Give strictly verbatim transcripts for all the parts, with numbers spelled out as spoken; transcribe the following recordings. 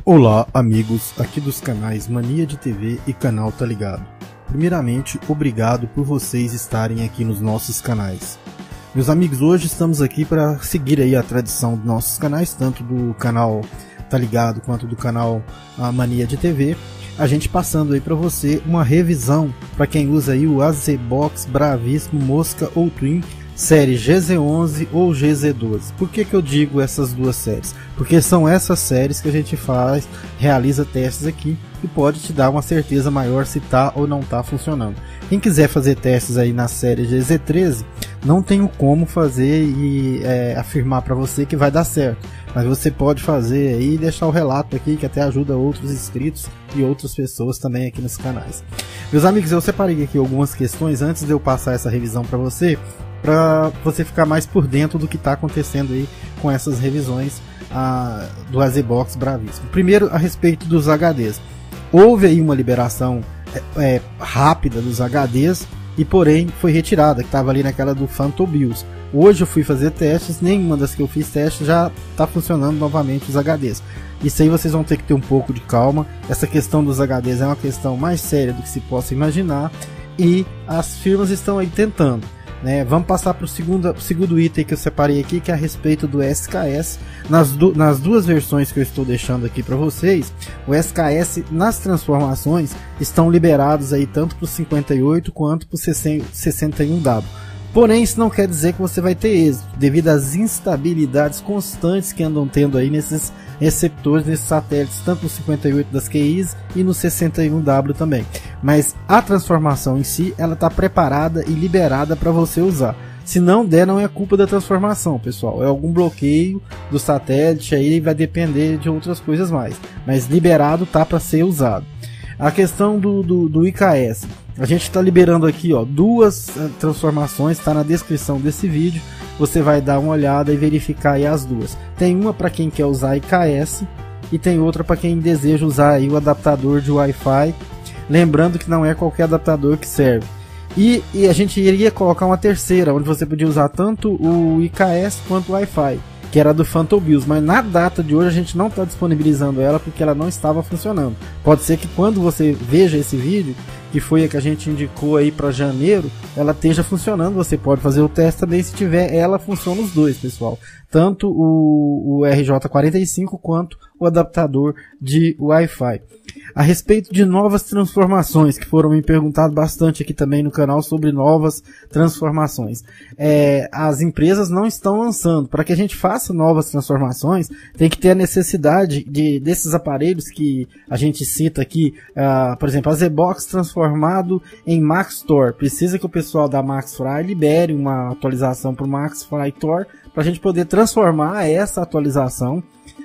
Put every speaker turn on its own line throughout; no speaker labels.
Olá amigos, aqui dos canais Mania de T V e Canal Tá Ligado. Primeiramente, obrigado por vocês estarem aqui nos nossos canais. Meus amigos, hoje estamos aqui para seguir aí a tradição dos nossos canais, tanto do canal Tá Ligado quanto do canal a Mania de T V. A gente passando aí para você uma revisão para quem usa aí o AZBox Bravíssimo Mosca ou Twin série G Z onze ou G Z doze. Por que que eu digo essas duas séries? Porque são essas séries que a gente faz, realiza testes aqui e pode te dar uma certeza maior se tá ou não tá funcionando. Quem quiser fazer testes aí na série G Z treze, não tenho como fazer e é, afirmar para você que vai dar certo, mas você pode fazer aí e deixar o relato aqui que até ajuda outros inscritos e outras pessoas também aqui nos canais. Meus amigos, eu separei aqui algumas questões antes de eu passar essa revisão para você, para você ficar mais por dentro do que está acontecendo aí com essas revisões ah, do AZBox Bravíssimo. Primeiro, a respeito dos H Ds. Houve aí uma liberação é, é, rápida dos H Ds e porém foi retirada, que estava ali naquela do Phantom BIOS. Hoje eu fui fazer testes, nenhuma das que eu fiz testes já está funcionando novamente os H Ds. Isso aí vocês vão ter que ter um pouco de calma. Essa questão dos H Ds é uma questão mais séria do que se possa imaginar e as firmas estão aí tentando. Né, vamos passar para o segundo, segundo item que eu separei aqui, que é a respeito do S K S. Nas, du nas duas versões que eu estou deixando aqui para vocês, o S K S nas transformações estão liberados aí tanto para o cinquenta e oito quanto para o sessenta e um W. Porém, isso não quer dizer que você vai ter êxito, devido às instabilidades constantes que andam tendo aí nesses receptores, nesses satélites, tanto no cinquenta e oito das Q Is e no sessenta e um W também. Mas a transformação em si, ela está preparada e liberada para você usar. Se não der, não é culpa da transformação, pessoal. É algum bloqueio do satélite, aí vai depender de outras coisas mais. Mas liberado tá para ser usado. A questão do, do, do I K S. A gente está liberando aqui ó, duas uh, transformações, está na descrição desse vídeo. Você vai dar uma olhada e verificar aí as duas. Tem uma para quem quer usar I K S e tem outra para quem deseja usar aí o adaptador de Wi-Fi. Lembrando que não é qualquer adaptador que serve. E, e a gente iria colocar uma terceira, onde você podia usar tanto o I K S quanto o Wi-Fi, que era do Phantom BIOS, mas na data de hoje a gente não está disponibilizando ela porque ela não estava funcionando. Pode ser que quando você veja esse vídeo, que foi a que a gente indicou aí para janeiro, ela esteja funcionando. Você pode fazer o teste também, se tiver, ela funciona os dois, pessoal. Tanto o, o R J quarenta e cinco quanto o adaptador de Wi-Fi. A respeito de novas transformações, que foram me perguntado bastante aqui também no canal sobre novas transformações. É, as empresas não estão lançando. Para que a gente faça novas transformações, tem que ter a necessidade de, desses aparelhos que a gente cita aqui, uh, por exemplo, a AZBox transformado em MaxTor. Precisa que o pessoal da MaxFry libere uma atualização para o MaxFry Tor, para a gente poder transformar essa atualização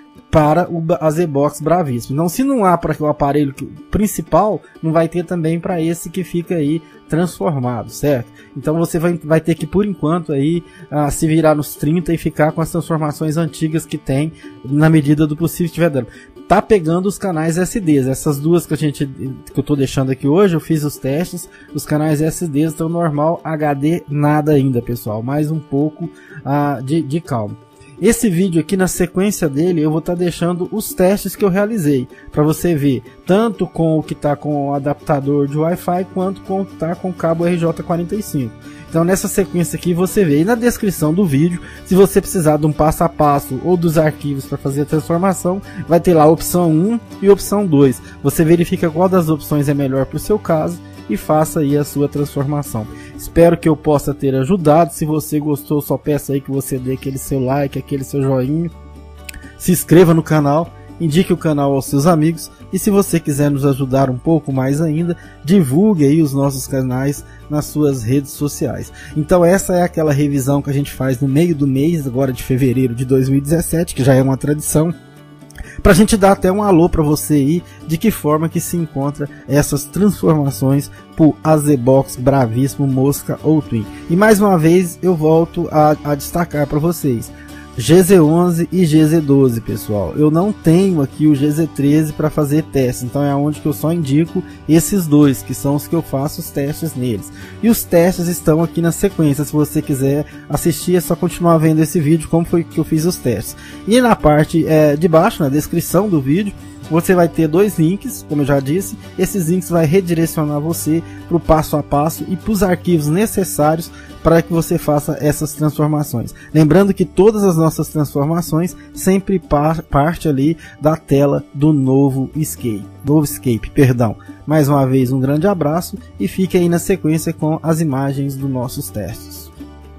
para o AZBox Bravíssimo. Então, se não há para o aparelho principal, não vai ter também para esse que fica aí transformado, certo? Então você vai, vai ter que, por enquanto, aí uh, se virar nos trinta e ficar com as transformações antigas que tem, na medida do possível que estiver dando. Tá pegando os canais S Ds, essas duas que a gente que eu tô deixando aqui hoje, eu fiz os testes, os canais S Ds estão normal, H D nada ainda, pessoal, mais um pouco uh, de, de calma. Esse vídeo aqui, na sequência dele, eu vou estar tá deixando os testes que eu realizei, para você ver, tanto com o que está com o adaptador de Wi-Fi, quanto com o que está com o cabo R J quarenta e cinco. Então nessa sequência aqui você vê, e na descrição do vídeo, se você precisar de um passo a passo ou dos arquivos para fazer a transformação, vai ter lá a opção um e a opção dois. Você verifica qual das opções é melhor para o seu caso e faça aí a sua transformação. Espero que eu possa ter ajudado. Se você gostou, só peço aí que você dê aquele seu like, aquele seu joinha, se inscreva no canal, indique o canal aos seus amigos e se você quiser nos ajudar um pouco mais ainda, divulgue aí os nossos canais nas suas redes sociais. Então essa é aquela revisão que a gente faz no meio do mês, agora de fevereiro de dois mil e dezessete, que já é uma tradição, para a gente dar até um alô para você aí, de que forma que se encontra essas transformações por AZBox Bravíssimo Mosca ou Twin. E mais uma vez eu volto a, a destacar para vocês, G Z onze e G Z doze, pessoal. Eu não tenho aqui o G Z treze para fazer teste, então é onde que eu só indico esses dois, que são os que eu faço os testes neles. E os testes estão aqui na sequência, se você quiser assistir é só continuar vendo esse vídeo, como foi que eu fiz os testes. E na parte é, de baixo, na descrição do vídeo, você vai ter dois links, como eu já disse. Esses links vai redirecionar você para o passo a passo e para os arquivos necessários para que você faça essas transformações. Lembrando que todas as nossas transformações sempre par parte ali da tela do novo Escape, novo Escape, perdão. Mais uma vez um grande abraço e fique aí na sequência com as imagens dos nossos testes.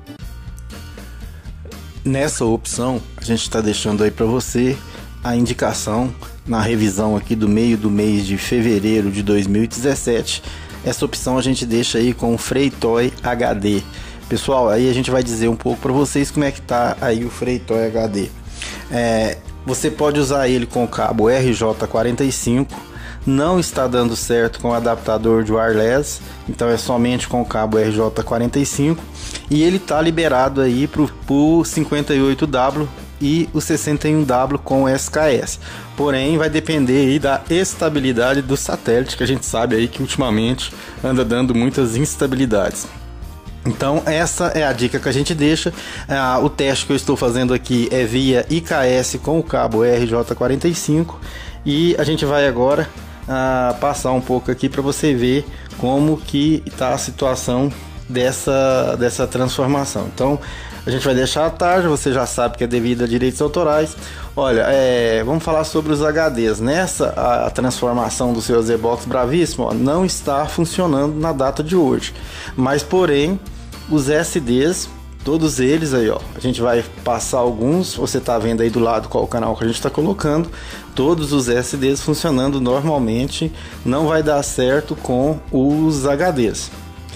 Nessa opção a gente está deixando aí para você a indicação na revisão aqui do meio do mês de fevereiro de dois mil e dezessete. Essa opção a gente deixa aí com o FreeToy H D. Pessoal, aí a gente vai dizer um pouco para vocês como é que tá aí o FreeToy H D. É, você pode usar ele com o cabo R J quarenta e cinco, não está dando certo com o adaptador de wireless, então é somente com o cabo R J quarenta e cinco, e ele está liberado aí para o cinquenta e oito W e o sessenta e um W com S K S. Porém, vai depender aí da estabilidade do satélite, que a gente sabe aí que ultimamente anda dando muitas instabilidades. Então essa é a dica que a gente deixa. Ah, o teste que eu estou fazendo aqui é via I K S com o cabo R J quarenta e cinco, e a gente vai agora ah, passar um pouco aqui para você ver como que está a situação dessa, dessa transformação. Então a gente vai deixar a tarja, você já sabe que é devido a direitos autorais. Olha, é, vamos falar sobre os H Ds. Nessa, a, a transformação do seu Z-Box Bravíssimo ó, não está funcionando na data de hoje. Mas, porém, os S Ds, todos eles aí, ó, a gente vai passar alguns. Você está vendo aí do lado qual o canal que a gente está colocando. Todos os S Ds funcionando normalmente. Não vai dar certo com os H Ds.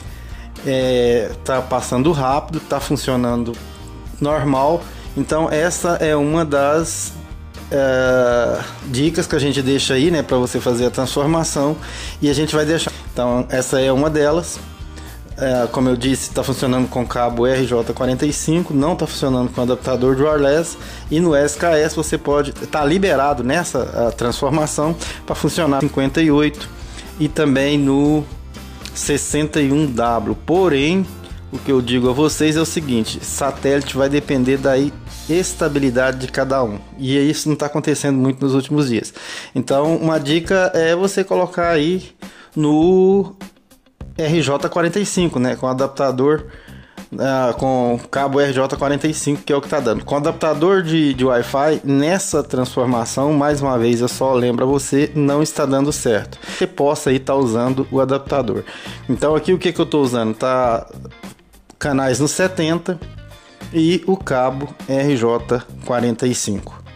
É, tá passando rápido, tá funcionando normal. Então essa é uma das é, dicas que a gente deixa aí, né, para você fazer a transformação, e a gente vai deixar. Então essa é uma delas. É, como eu disse, está funcionando com cabo R J quarenta e cinco, não está funcionando com adaptador de wireless, e no S K S você pode estar tá liberado nessa a transformação para funcionar no cinquenta e oito e também no sessenta e um W. Porém, o que eu digo a vocês é o seguinte: satélite vai depender da estabilidade de cada um, e isso não está acontecendo muito nos últimos dias. Então uma dica é você colocar aí no R J quarenta e cinco, né, com adaptador uh, com cabo R J quarenta e cinco, que é o que está dando. Com adaptador de, de Wi-Fi, nessa transformação, mais uma vez eu só lembro a você, não está dando certo. Você possa aí estar tá usando o adaptador. Então aqui o que, que eu estou usando? Tá canais no setenta e o cabo R J quarenta e cinco.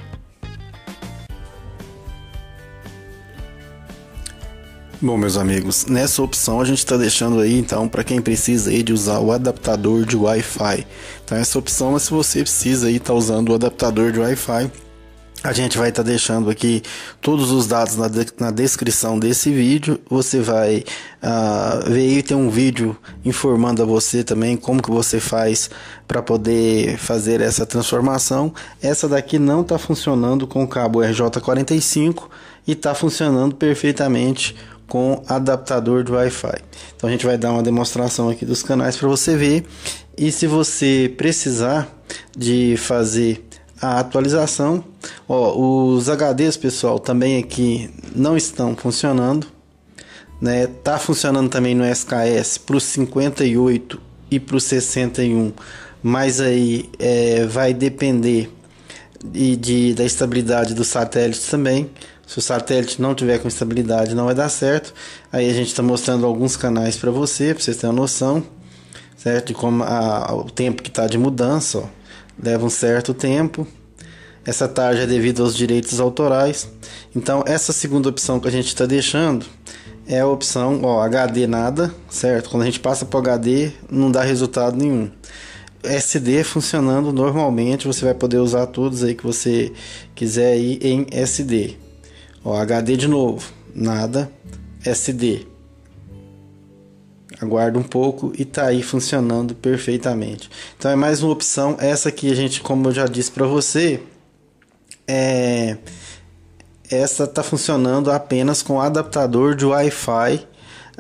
Bom, meus amigos, nessa opção a gente está deixando aí, então, para quem precisa aí de usar o adaptador de Wi-Fi. Então essa opção é se você precisa aí estar tá usando o adaptador de Wi-Fi. A gente vai estar tá deixando aqui todos os dados na, de, na descrição desse vídeo. Você vai uh, ver aí, tem um vídeo informando a você também como que você faz para poder fazer essa transformação. Essa daqui não está funcionando com o cabo R J quarenta e cinco e está funcionando perfeitamente com adaptador de Wi-Fi. Então a gente vai dar uma demonstração aqui dos canais para você ver. E se você precisar de fazer a atualização, ó, os H Ds, pessoal, também aqui não estão funcionando, né? Tá funcionando também no S K S para o cinquenta e oito e para o sessenta e um, mas aí é, vai depender de, de, da estabilidade do satélite também. Se o satélite não tiver com estabilidade, não vai dar certo. Aí a gente está mostrando alguns canais para você, para vocês terem uma noção, certo? De como a, o tempo que está de mudança, ó, leva um certo tempo. Essa tarja é devido aos direitos autorais. Então essa segunda opção que a gente está deixando é a opção, ó, H D nada, certo? Quando a gente passa para o H D, não dá resultado nenhum. S D funcionando normalmente, você vai poder usar todos aí que você quiser aí em S D. Ó, H D de novo, nada, S D. Aguarda um pouco e tá aí funcionando perfeitamente. Então é mais uma opção. Essa aqui a gente, como eu já disse para você, é essa tá funcionando apenas com adaptador de Wi-Fi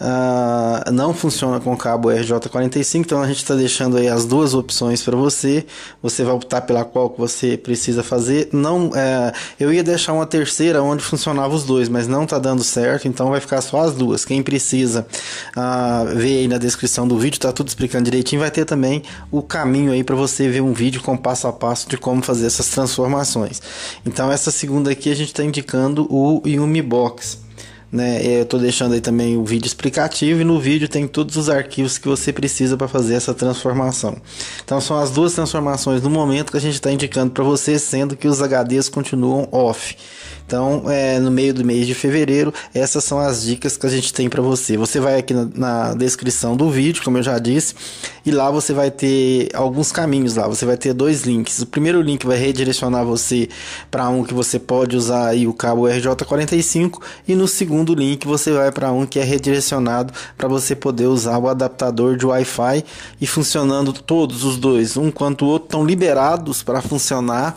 uh, não funciona com cabo R J quarenta e cinco, então a gente está deixando aí as duas opções para você. Você vai optar pela qual que você precisa fazer. Não, uh, eu ia deixar uma terceira onde funcionava os dois, mas não está dando certo, então vai ficar só as duas. Quem precisa uh, ver aí na descrição do vídeo, tá tudo explicando direitinho. Vai ter também o caminho aí para você ver um vídeo com passo a passo de como fazer essas transformações. Então essa segunda aqui a gente está indicando o Yumi Box, né? Eu estou deixando aí também o vídeo explicativo, e no vídeo tem todos os arquivos que você precisa para fazer essa transformação. Então são as duas transformações no momento que a gente está indicando para você, sendo que os H Ds continuam off. Então, é, no meio do mês de fevereiro, essas são as dicas que a gente tem para você. Você vai aqui na, na descrição do vídeo, como eu já disse, e lá você vai ter alguns caminhos lá. Você vai ter dois links. O primeiro link vai redirecionar você para um que você pode usar aí o cabo R J quarenta e cinco, e no segundo link você vai para um que é redirecionado para você poder usar o adaptador de Wi-Fi, e funcionando todos os dois, um quanto o outro, estão liberados para funcionar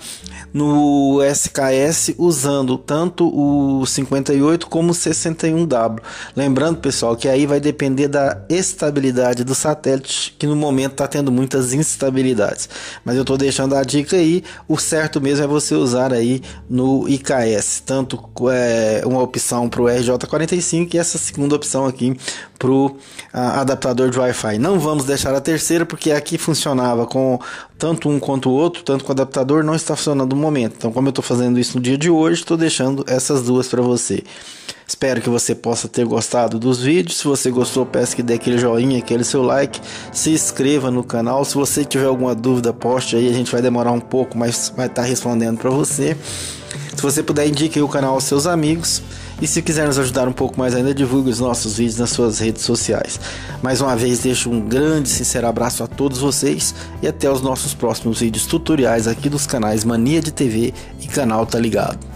no S K S usando tanto o cinquenta e oito como o sessenta e um W. Lembrando, pessoal, que aí vai depender da estabilidade do satélite, que no momento está tendo muitas instabilidades. Mas eu estou deixando a dica aí. O certo mesmo é você usar aí no I K S, tanto é, uma opção para o R J quarenta e cinco e essa segunda opção aqui para o adaptador de Wi-Fi. Não vamos deixar a terceira, porque aqui funcionava com tanto um quanto o outro, tanto com o adaptador, não está funcionando no momento. Então, como eu estou fazendo isso no dia de hoje, estou deixando essas duas para você. Espero que você possa ter gostado dos vídeos. Se você gostou, peço que dê aquele joinha, aquele seu like, se inscreva no canal. Se você tiver alguma dúvida, poste aí, a gente vai demorar um pouco, mas vai estar respondendo para você. Se você puder, indique o canal aos seus amigos. E se quiser nos ajudar um pouco mais ainda, divulgue os nossos vídeos nas suas redes sociais. Mais uma vez, deixo um grande e sincero abraço a todos vocês, e até os nossos próximos vídeos tutoriais aqui dos canais Mania de T V e Canal Tá Ligado.